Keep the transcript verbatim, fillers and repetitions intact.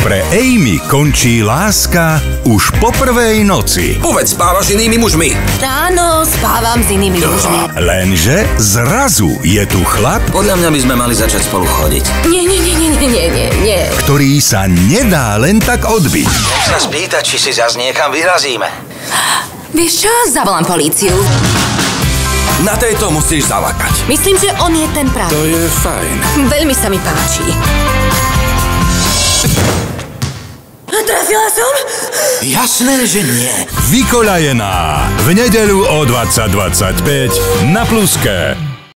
Pre Amy končí láska už po prvej noci. Povedz, spávaš s inými mužmi? Áno, spávam s inými mužmi. Lenže zrazu je tu chlap, Podľa mňa by sme mali začať spolu chodiť. Nie, nie, nie, nie, nie, nie, nie. ktorý sa nedá len tak odbiť. Chcem sa spýtať, či si zas niekam vyrazíme. Vieš čo? Zavolám políciu. Na tejto musíš zamakať. Myslím, že on je ten pravý. To je fajn. Veľmi sa mi páči. Trafila som? Jasné, že nie. Vykoľajená. V nedeľu o dvadsať dvadsaťpäť na Pluske.